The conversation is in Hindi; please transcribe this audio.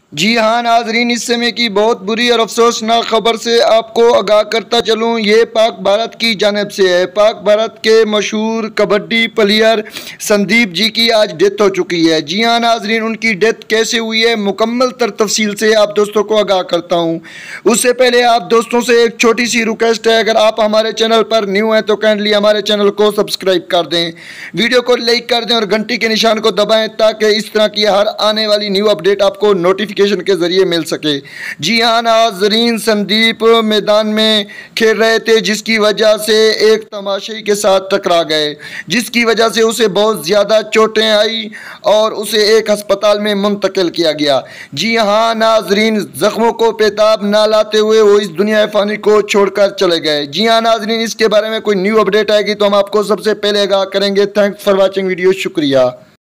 जी हाँ नाजरीन, इस समय की बहुत बुरी और अफसोसनाक खबर से आपको आगाह करता चलूँ। ये पाक भारत की जानिब से है। पाक भारत के मशहूर कबड्डी प्लेयर संदीप जी की आज डेथ हो चुकी है। जी हाँ नाजरीन, उनकी डेथ कैसे हुई है मुकम्मल तर तफसील से आप दोस्तों को आगाह करता हूँ। उससे पहले आप दोस्तों से एक छोटी सी रिक्वेस्ट है, अगर आप हमारे चैनल पर न्यू हैं तो काइंडली हमारे चैनल को सब्सक्राइब कर दें, वीडियो को लाइक कर दें और घंटी के निशान को दबाएँ ताकि इस तरह की हर आने वाली न्यू अपडेट आपको नोटिफिकेशन के जरिए मिल सके। जी हाँ नाजरीन, संदीप मैदान में खेल रहे थे जिसकी वजह से एक तमाशाई के साथ टकरा गए, जिसकी वजह से उसे बहुत ज़्यादा चोटें आई और उसे एक अस्पताल में मुंतकिल किया गया। जी हाँ नाजरीन, जख्मों को पेताब ना लाते हुए वो इस दुनिया फ़ानी को छोड़कर चले गए। जी हाँ नाजरीन, इसके बारे में कोई न्यू अपडेट आएगी तो हम आपको सबसे पहले आगाह करेंगे। थैंक्स फॉर वॉचिंग वीडियो, शुक्रिया।